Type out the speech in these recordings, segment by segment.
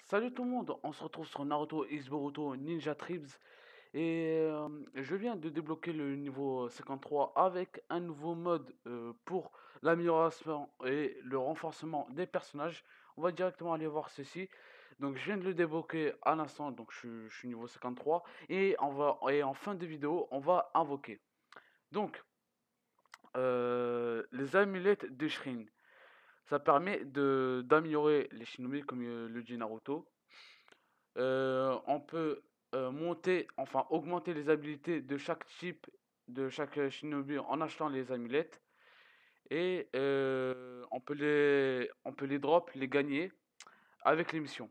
Salut tout le monde, on se retrouve sur Naruto X Boruto Ninja Tribes et je viens de débloquer le niveau 53 avec un nouveau mode pour l'amélioration et le renforcement des personnages. On va directement aller voir ceci. Donc je viens de le débloquer à l'instant, donc je suis niveau 53 et en fin de vidéo on va invoquer. Donc les amulettes de Shrine, ça permet de d'améliorer les shinobi comme le dit Naruto. On peut monter, enfin augmenter les habilités de chaque type, de chaque shinobi en achetant les amulettes. Et on peut les drop, les gagner avec les missions.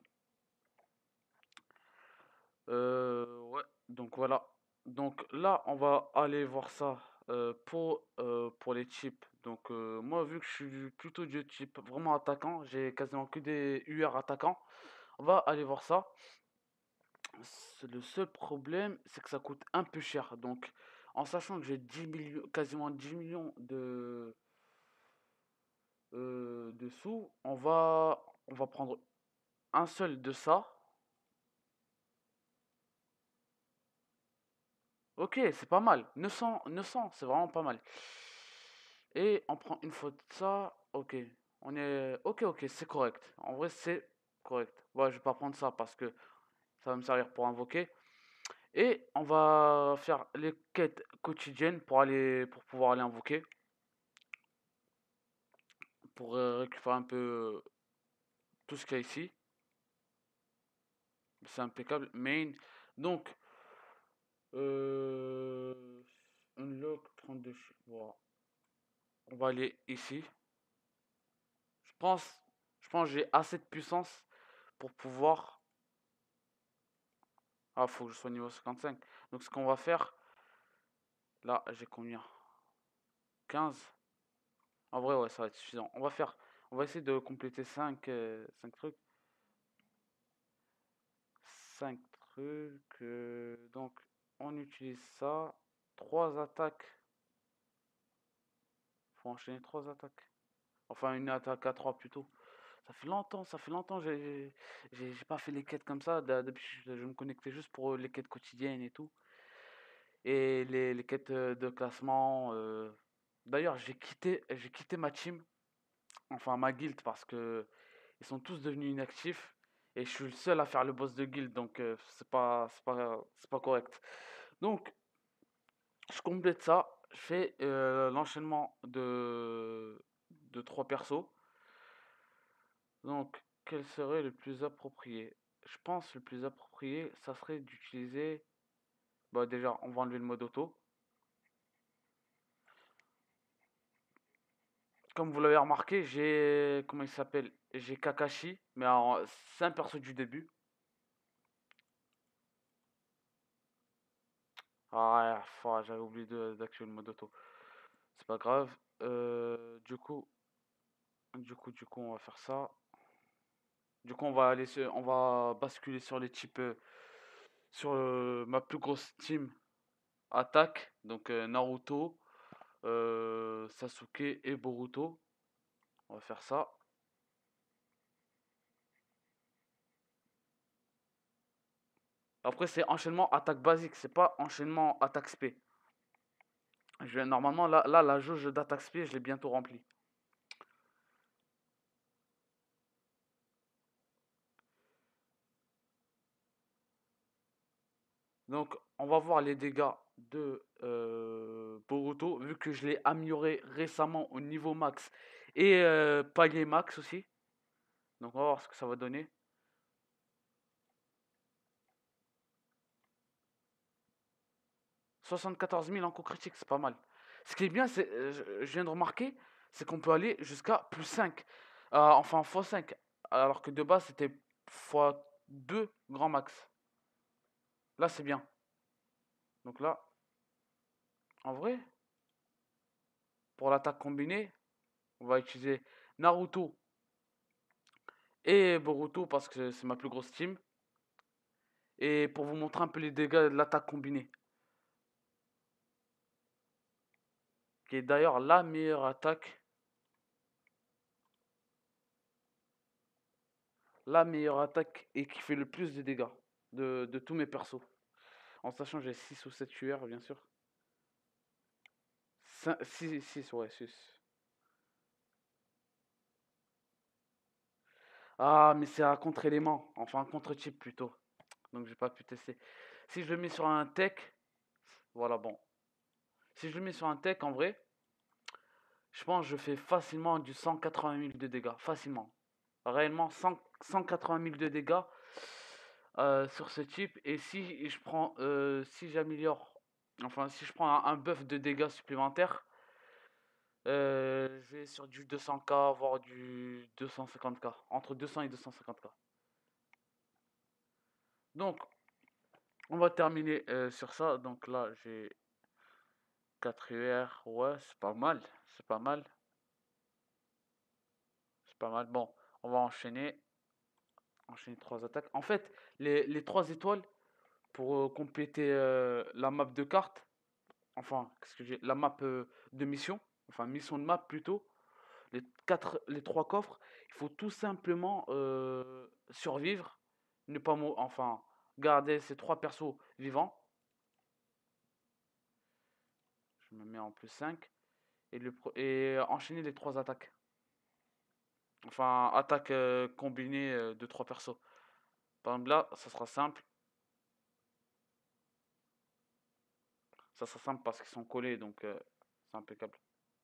Ouais, donc voilà. Donc là, on va aller voir ça pour les types. Donc moi, vu que je suis plutôt du type vraiment attaquant, j'ai quasiment que des UR attaquants. On va aller voir ça. Le seul problème, c'est que ça coûte un peu cher. Donc, en sachant que j'ai 10 millions, quasiment 10 millions de sous, on va prendre un seul de ça. Ok, c'est pas mal. 900, c'est vraiment pas mal. Et on prend une fois de ça. Ok, on est. Ok, ok, c'est correct. En vrai, c'est correct. Ouais, je vais pas prendre ça parce que ça va me servir pour invoquer. Et on va faire les quêtes quotidiennes pour pouvoir aller invoquer. Pour récupérer un peu tout ce qu'il y a ici. C'est impeccable. Main. Donc, euh, unlock 32. Voilà. On va aller ici. Je pense, je pense que j'ai assez de puissance pour pouvoir. Ah, faut que je sois niveau 55. Donc, ce qu'on va faire. Là, j'ai combien? 15. En vrai, ouais, ça va être suffisant. On va essayer de compléter 5 trucs. 5 trucs. Donc, on utilise ça. 3 attaques. Faut enchaîner 3 attaques. Enfin, une attaque à 3 plutôt. Ça fait longtemps, j'ai pas fait les quêtes comme ça. Depuis, je me connectais juste pour les quêtes quotidiennes et tout. Et les quêtes de classement. D'ailleurs, j'ai quitté ma team, enfin ma guilde, parce que ils sont tous devenus inactifs. Et je suis le seul à faire le boss de guilde, donc c'est pas correct. Donc, je complète ça. Je fais l'enchaînement de 3 persos. Donc, quel serait le plus approprié? Je pense le plus approprié, ça serait d'utiliser. Bah, déjà, on va enlever le mode auto. Comme vous l'avez remarqué, j'ai. Comment il s'appelle? J'ai Kakashi, mais c'est un perso du début. Ah, j'avais oublié d'activer le mode auto. C'est pas grave. Du coup, on va faire ça. Du coup, on va basculer sur les types, sur ma plus grosse team attaque. Donc, Naruto, Sasuke et Boruto. On va faire ça. Après, c'est enchaînement attaque basique, c'est pas enchaînement attaque spé. Normalement, là, la jauge d'attaque spé, je l'ai bientôt remplie. Donc, on va voir les dégâts de Boruto, vu que je l'ai amélioré récemment au niveau max et palier max aussi. Donc, on va voir ce que ça va donner. 74 000 en coup critique, c'est pas mal. Ce qui est bien, je viens de remarquer, c'est qu'on peut aller jusqu'à plus 5. Enfin, x5. Alors que de base, c'était x2 grand max. Là, c'est bien. Donc là, en vrai, pour l'attaque combinée, on va utiliser Naruto et Boruto parce que c'est ma plus grosse team. Et pour vous montrer un peu les dégâts de l'attaque combinée, qui est d'ailleurs la meilleure attaque. la meilleure attaque et qui fait le plus de dégâts de tous mes persos. En sachant que j'ai 6 ou 7 tueurs, bien sûr. 6, ouais, 6. Ah, mais c'est un contre-élément. Enfin, un contre-type plutôt. Donc, j'ai pas pu tester. Si je le mets sur un tech, voilà, bon. Si je le mets sur un tech, en vrai, je pense que je fais facilement du 180 000 de dégâts. Facilement. Réellement, 180 000 de dégâts sur ce type. Et si je prends, si j'améliore, enfin, si je prends un buff de dégâts supplémentaire, je vais sur du 200k, voire du 250k. Entre 200 et 250k. Donc, on va terminer sur ça. Donc là, j'ai 4 UR. Ouais, c'est pas mal. C'est pas mal. C'est pas mal. Bon, on va enchaîner. Enchaîner 3 attaques. En fait, les 3 étoiles, pour compléter la map de carte, enfin, qu'est-ce que j'ai? La map de mission, enfin, mission de map plutôt, les 3 coffres, il faut tout simplement survivre, ne pas mourir, enfin, garder ces 3 persos vivants. Je me mets en plus 5 et enchaîner les 3 attaques. Enfin, attaque combinée de 3 persos. Par exemple, là, ça sera simple. Ça sera simple parce qu'ils sont collés, donc c'est impeccable.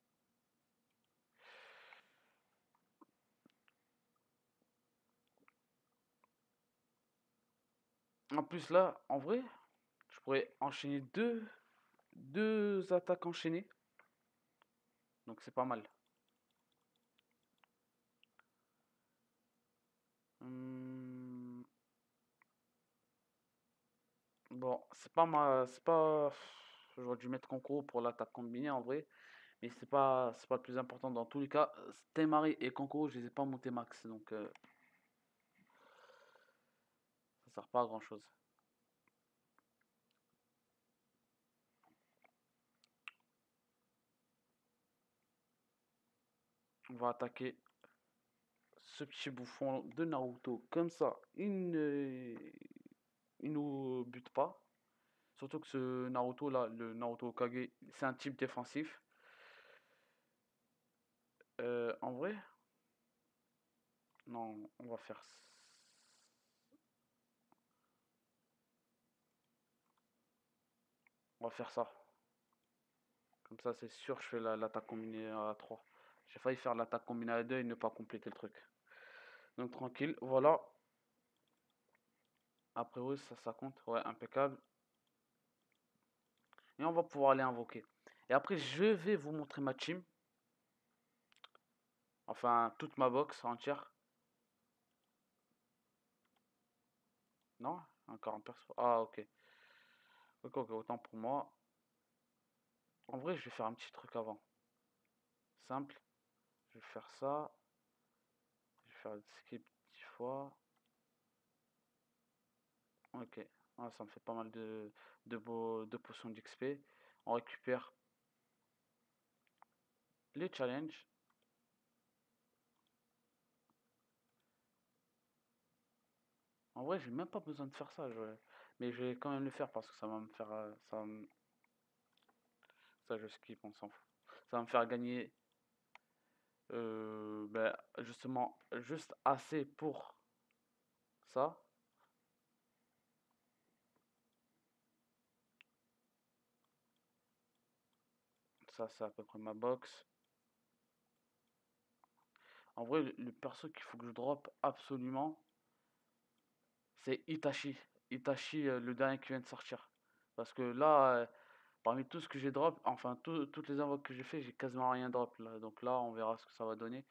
En plus, là, en vrai, je pourrais enchaîner deux attaques enchaînées. Donc c'est pas mal. Hum, bon, c'est pas ma. C'est pas. J'aurais dû mettre Concours pour l'attaque combinée en vrai. Mais c'est pas le plus important dans tous les cas. Stemari et Concours, je les ai pas montés max. Donc ça sert pas à grand chose. On va attaquer ce petit bouffon de Naruto comme ça. Il nous bute pas. Surtout que ce Naruto là, le Naruto Okage, c'est un type défensif. En vrai, non, on va faire ça. Comme ça, c'est sûr, je fais l'attaque combinée à 3. J'ai failli faire l'attaque combinée à 2 et ne pas compléter le truc. Donc tranquille, voilà. Après oui, ça compte. Ouais, impeccable. Et on va pouvoir aller invoquer. Et après, je vais vous montrer ma team. Enfin, toute ma box entière. Non? Encore un perso. Ah, ok. Ok, ok, autant pour moi. En vrai, je vais faire un petit truc avant. Simple. Je vais faire ça. Je vais faire le skip 10 fois. Ok. Ah, ça me fait pas mal de potions d'XP. On récupère les challenges. En vrai, j'ai même pas besoin de faire ça. Mais je vais quand même le faire parce que ça va me faire. Ça, je skip, on s'en fout. Ça va me faire gagner ben, justement juste assez pour ça. Ça, c'est à peu près ma box. En vrai, le perso qu'il faut que je drop absolument, c'est Itachi. Itachi, le dernier qui vient de sortir. Parce que là, parmi tout ce que j'ai drop, enfin toutes les invoques que j'ai fait, j'ai quasiment rien drop là. Donc là, on verra ce que ça va donner.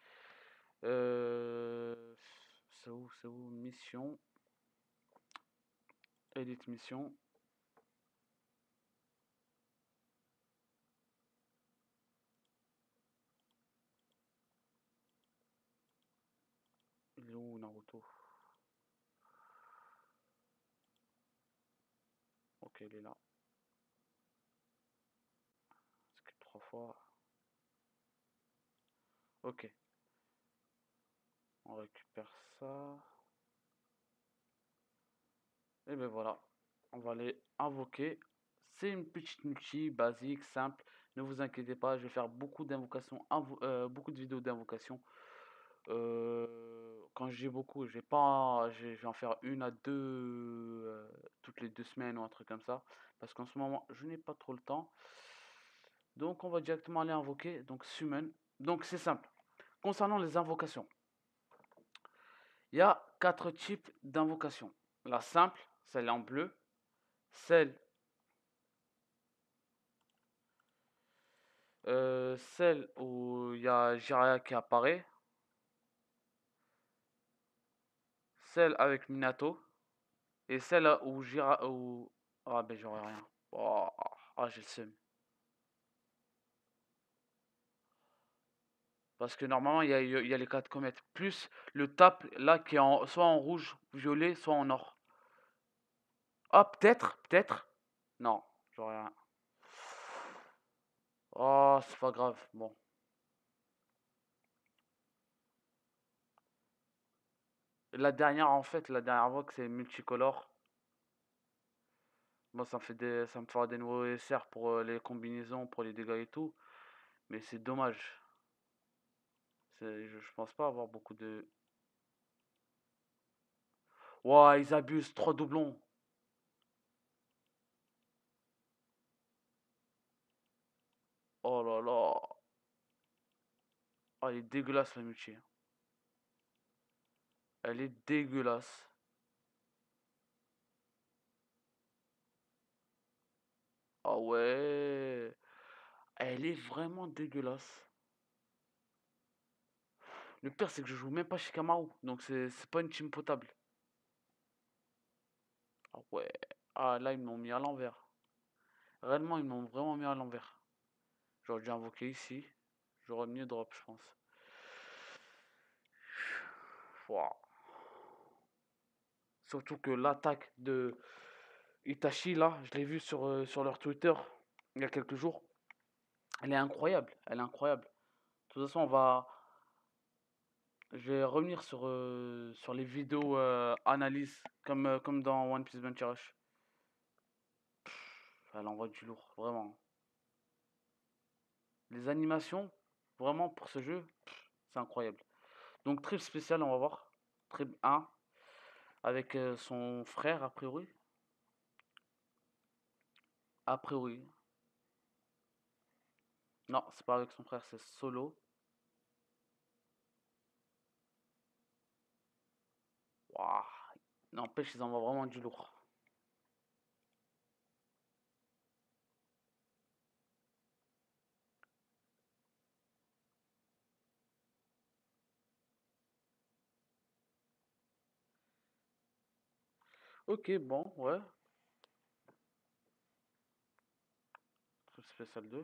Euh, c'est où? Mission. Elite mission. Il est où Naruto? Ok, il est là. Skip 3 fois. Ok, on récupère ça. Et ben voilà, on va les invoquer. C'est une petite multi basique, simple. Ne vous inquiétez pas, je vais faire beaucoup d'invocations, beaucoup de vidéos d'invocation. Quand j'ai beaucoup, j'ai pas, je vais en faire une à deux toutes les 2 semaines ou un truc comme ça. Parce qu'en ce moment, je n'ai pas trop le temps. Donc, on va directement aller invoquer. Donc, summon. Donc, c'est simple. Concernant les invocations, il y a 4 types d'invocations. La simple, celle en bleu, celle, celle où il y a Jiraya qui apparaît, celle avec Minato, et celle où Jira, où... Ah ben j'aurais rien. Oh, ah, j'ai le seum. Parce que normalement, il y a les 4 comètes. Plus le tape là qui est soit en rouge, violet, soit en or. Ah, peut-être, peut-être. Non, j'aurais rien. Oh, c'est pas grave. Bon. La dernière, en fait, la dernière voix, c'est multicolore. Moi, ça me fera des nouveaux SR pour les combinaisons, pour les dégâts et tout. Mais c'est dommage. Je pense pas avoir beaucoup de. Ouah, ils abusent. 3 doublons. Oh là là. Oh, elle est dégueulasse, la multi. Elle est dégueulasse. Ah ouais. Elle est vraiment dégueulasse. Le pire, c'est que je joue même pas chez Kamaru. Donc, c'est pas une team potable. Ah ouais. Ah là, ils m'ont mis à l'envers. Réellement, ils m'ont vraiment mis à l'envers. J'aurais dû invoquer ici. J'aurais mieux drop, je pense. Ouah. Surtout que l'attaque de Itachi, là, je l'ai vu sur leur Twitter il y a quelques jours. Elle est incroyable. Elle est incroyable. De toute façon, je vais revenir sur les vidéos analyse, comme dans One Piece Bunny Rush. Elle envoie du lourd, vraiment. Les animations, vraiment, pour ce jeu, c'est incroyable. Donc, trip spécial, on va voir. Trip 1, avec son frère, a priori. A priori. Non, c'est pas avec son frère, c'est solo. Waouh. N'empêche, ils envoient vraiment du lourd. Ok, bon, ouais. Trip spécial 2.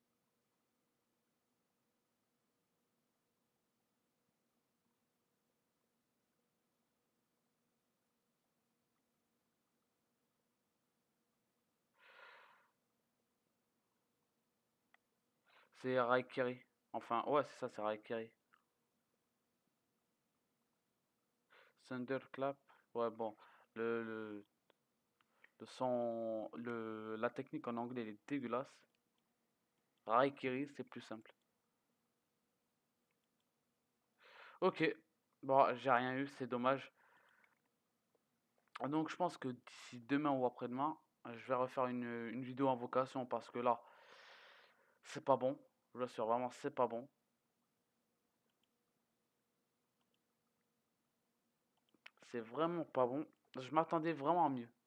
C'est Raikiri. Enfin, ouais, c'est ça, c'est Raikiri. Thunderclap. Ouais, bon. Le, le, la technique en anglais, elle est dégueulasse. Raikiri, c'est plus simple. Ok. Bon, j'ai rien eu, c'est dommage. Donc, je pense que d'ici demain ou après-demain, je vais refaire une vidéo invocation parce que là, c'est pas bon. Je vous assure, vraiment, c'est pas bon. C'est vraiment pas bon. Je m'attendais vraiment à mieux.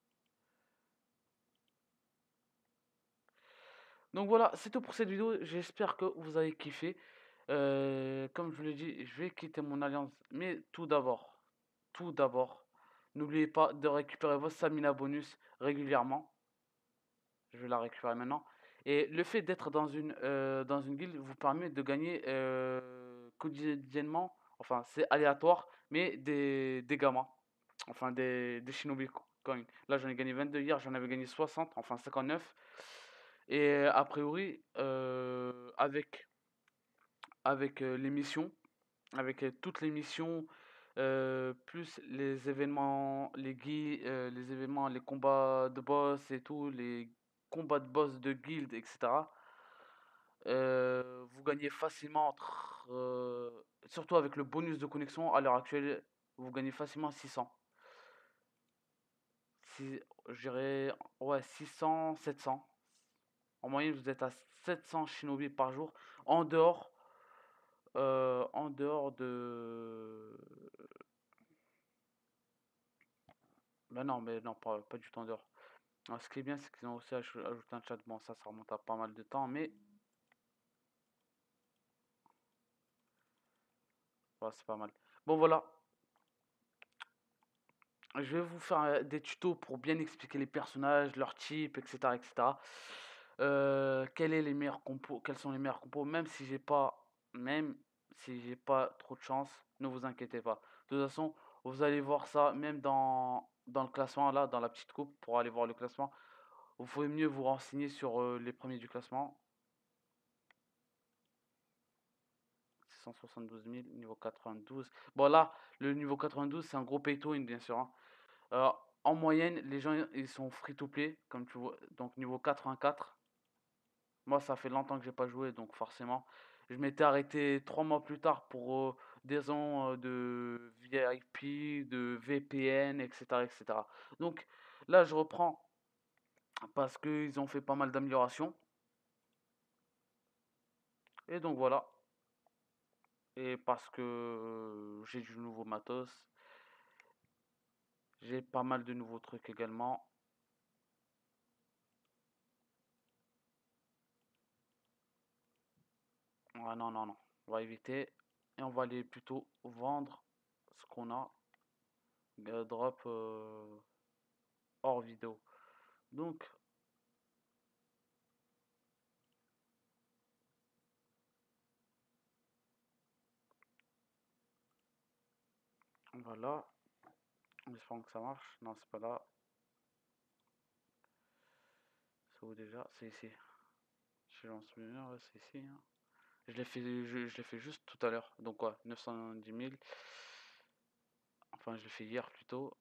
Donc voilà, c'est tout pour cette vidéo. J'espère que vous avez kiffé. Comme je vous l'ai dit, je vais quitter mon alliance. Mais tout d'abord, n'oubliez pas de récupérer votre stamina bonus régulièrement. Je vais la récupérer maintenant. Et le fait d'être dans une guilde vous permet de gagner quotidiennement, enfin c'est aléatoire, mais des gammas, enfin des shinobi coins. Là j'en ai gagné 22 hier, j'en avais gagné 60, enfin 59. Et a priori, avec les missions, avec toutes les missions, plus les événements, les combats de boss et tout, les combats de boss de guild, etc. Vous gagnez facilement surtout avec le bonus de connexion, à l'heure actuelle, vous gagnez facilement 600. Je dirais, ouais, 600, 700. En moyenne, vous êtes à 700 shinobi par jour, en dehors, en dehors de... Ben non, mais non, pas du tout en dehors. Alors, ce qui est bien, c'est qu'ils ont aussi ajouté un chat. Bon, ça remonte à pas mal de temps, mais ouais, c'est pas mal. Bon, voilà. Je vais vous faire des tutos pour bien expliquer les personnages, leurs types, etc., etc. Quels sont les meilleurs compos, même si j'ai pas trop de chance, ne vous inquiétez pas. De toute façon, vous allez voir ça même dans le classement, là, dans la petite coupe, pour aller voir le classement. Vous pouvez mieux vous renseigner sur les premiers du classement. 672 000, niveau 92. Bon, là, le niveau 92, c'est un gros pay to win, bien sûr, hein. En moyenne, les gens ils sont free to play, comme tu vois, donc niveau 84. Moi, ça fait longtemps que j'ai pas joué, donc forcément, je m'étais arrêté 3 mois plus tard pour des raisons de VIP, de VPN, etc., etc. Donc là, je reprends parce qu'ils ont fait pas mal d'améliorations. Et donc voilà. Et parce que j'ai du nouveau matos, j'ai pas mal de nouveaux trucs également. Ouais, non, non, non. On va éviter. Et on va aller plutôt vendre ce qu'on a. Drop hors vidéo. Donc, voilà. J'espère que ça marche. Non, c'est pas là. C'est où déjà? C'est ici. Je lance mieux, ouais, c'est ici, hein. Je l'ai fait juste tout à l'heure. Donc, quoi, 910 000. Enfin, je l'ai fait hier plutôt.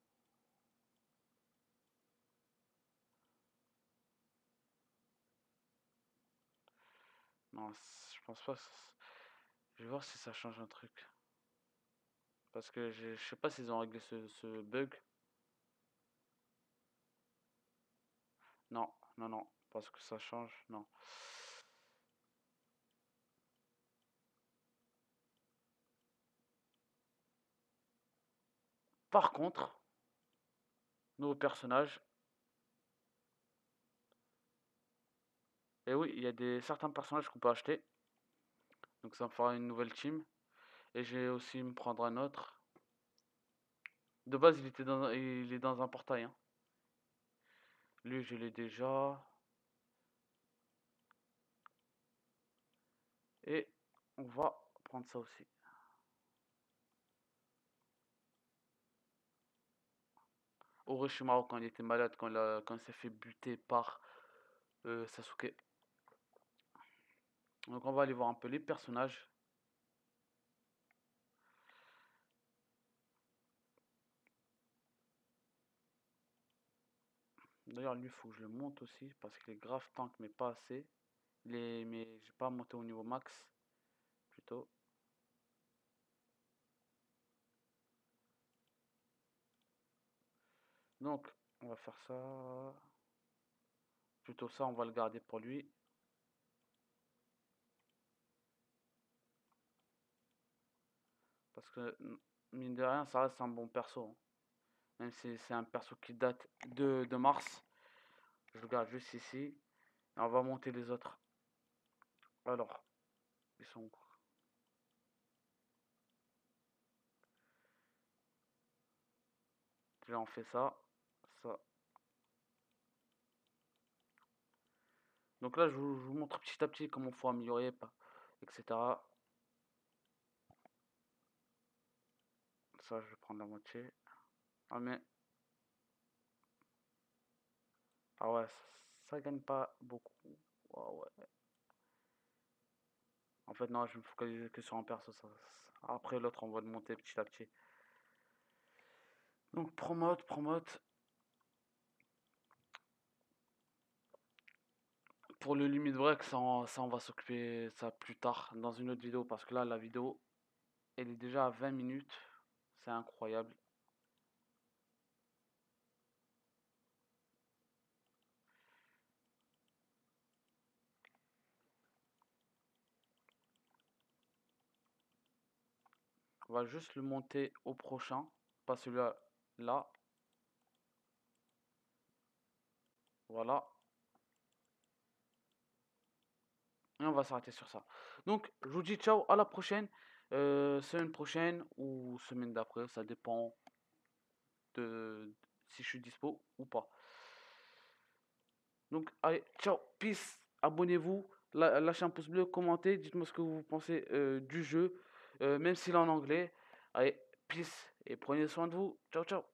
Non, je pense pas. Je vais voir si ça change un truc. Parce que je sais pas s'ils ont réglé ce bug. Non, non, non. Parce que ça change. Non. Par contre, nouveau personnage. Et oui, il y a certains personnages qu'on peut acheter. Donc ça me fera une nouvelle team. Et je vais aussi me prendre un autre. De base, il est dans un portail, hein. Lui, je l'ai déjà. Et on va prendre ça aussi. Orochimaru, quand il était malade, quand il s'est fait buter par Sasuke. Donc on va aller voir un peu les personnages. D'ailleurs, lui, il faut que je le monte aussi. Parce qu'il est grave tank, mais pas assez. Mais j'ai pas monté au niveau max. Plutôt. Donc, on va faire ça. Plutôt ça, on va le garder pour lui. Parce que, mine de rien, ça reste un bon perso, hein. Même si c'est un perso qui date de mars. Je le garde juste ici. Et on va monter les autres. Alors, ils sont où? Déjà, on fait ça. Ça. Donc là, je vous montre petit à petit comment il faut améliorer, etc. Ça, je vais prendre la moitié. Ah, mais. Ah ouais, ça gagne pas beaucoup. Ah ouais. En fait, non, je vais me focaliser que sur un perso. Après, l'autre, on va le monter petit à petit. Donc, promote, promote. Pour le limit break, ça, on va s'occuper ça plus tard dans une autre vidéo. Parce que là, la vidéo, elle est déjà à 20 minutes. C'est incroyable. On va juste le monter au prochain. Pas celui-là. Là. Voilà. Et on va s'arrêter sur ça. Donc, je vous dis ciao, à la prochaine. Semaine prochaine ou semaine d'après. Ça dépend de si je suis dispo ou pas. Donc, allez, ciao, peace. Abonnez-vous. Lâchez un pouce bleu, commentez. Dites-moi ce que vous pensez du jeu. Même s'il est en anglais. Allez, peace. Et prenez soin de vous. Ciao, ciao.